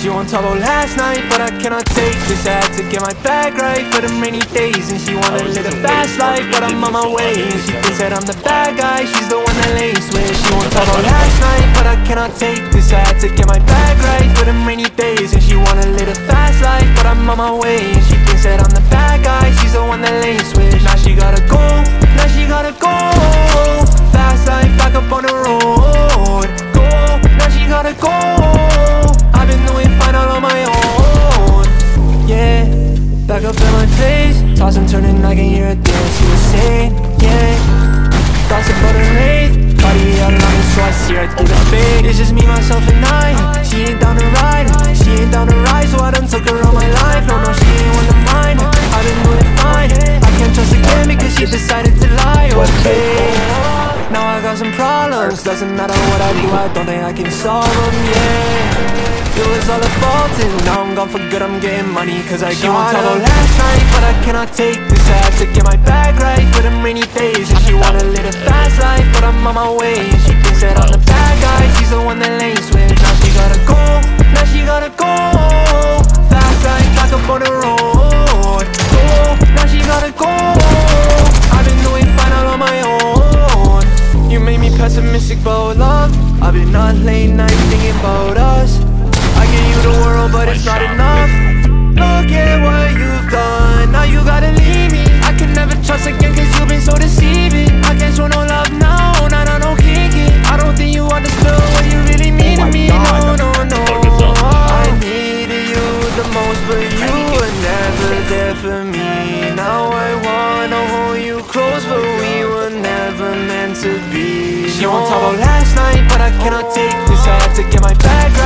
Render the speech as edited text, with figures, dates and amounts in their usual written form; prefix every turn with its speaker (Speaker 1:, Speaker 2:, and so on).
Speaker 1: She won't talk about last night, but I cannot take this. I had to get my bag right for them rainy days. And she wanna live a fast life, but I'm on my way. And she thinks that I'm the bad guy, she's the one that lays with. She won't talk about last night, but I cannot take this. I had to get my bag right for them rainy days. And she wanna live a fast life, but I'm on my way. And she thinks that I'm the bad guy, she's the one that lays with. Now she gotta go, now she gotta go. Fast life, back up on the road. Go, now she gotta go. I've been doing fine all on my own. Yeah, back up in my place, toss and turn and I can hear her dance. She was saying, yeah, gossip about her wraith, body out on me so I see her through the fade. It's just me, myself and I, she ain't down to ride, she ain't down to ride. So I done took her all my life, no, she ain't one of mine. I've been doing fine, I can't trust again because she decided to lie. Okay, now I got some problems, doesn't matter what I do, I don't think I can solve them, yeah. It was all her fault and now I'm gone for good, I'm getting money cause I got her. She won't talk about last night, but I cannot take this. I have to get my bag right for them rainy days. And she wanna live a fast life, but I'm on my way. And she thinks that I'm the bad guy, she's the one that lays with. Now she gotta go, now she gotta go. Fast life, back up on the road. Go, now she gotta go. I've been doing fine all on my own. You made me pessimistic about love. I've been up late night thinking about us. I gave you the world, but it's not enough. Look at what you've done, now you gotta leave me. I can never trust again cause you've been so deceiving. I can't show no love now, not on no kinky. I don't think you understood what you really mean to me. No, no, no. I needed you the most, but you were never there for me. Now I wanna hold you close, but we were never meant to be. She won't talk about last night, but I cannot take this. I had to get my bag right